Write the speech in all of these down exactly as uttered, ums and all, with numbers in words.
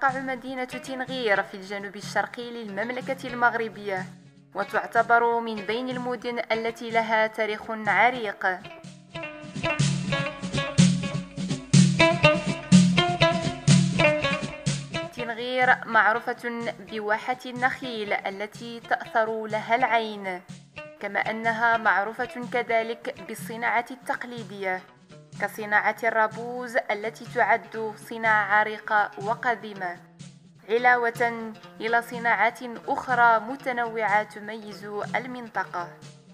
تقع مدينة تنغير في الجنوب الشرقي للمملكة المغربية، وتعتبر من بين المدن التي لها تاريخ عريق. تنغير معروفة بواحة النخيل التي تأثر لها العين، كما أنها معروفة كذلك بالصناعة التقليدية كصناعة الرابوز التي تعد صناعة عريقة وقديمة، علاوة إلى صناعات أخرى متنوعة تميز المنطقة.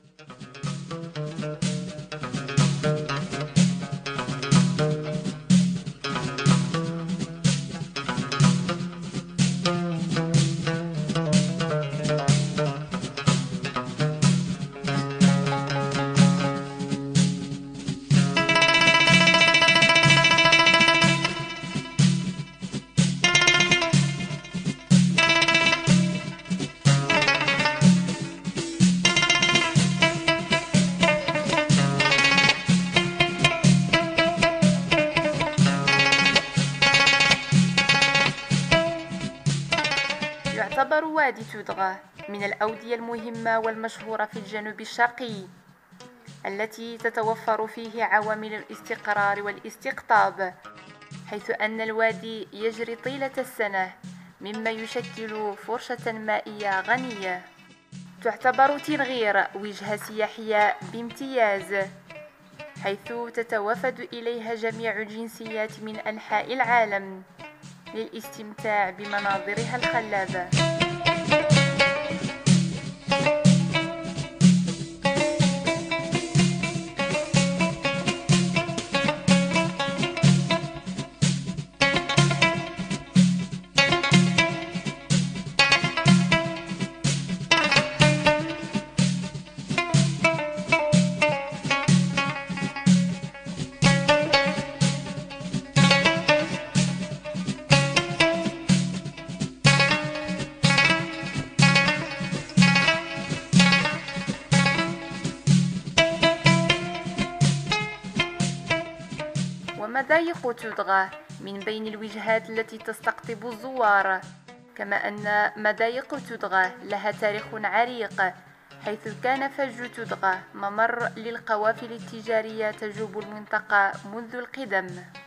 يعتبر وادي تودغا من الأودية المهمة والمشهورة في الجنوب الشرقي، التي تتوفر فيه عوامل الاستقرار والاستقطاب، حيث أن الوادي يجري طيلة السنة، مما يشكل فرصة مائية غنية. تعتبر تنغير وجهة سياحية بامتياز، حيث تتوافد إليها جميع الجنسيات من أنحاء العالم للاستمتاع بمناظرها الخلابة. ومضايق تودغا من بين الوجهات التي تستقطب الزوار، كما أن مضايق تودغا لها تاريخ عريق، حيث كان فج تودغا ممر للقوافل التجارية تجوب المنطقة منذ القدم.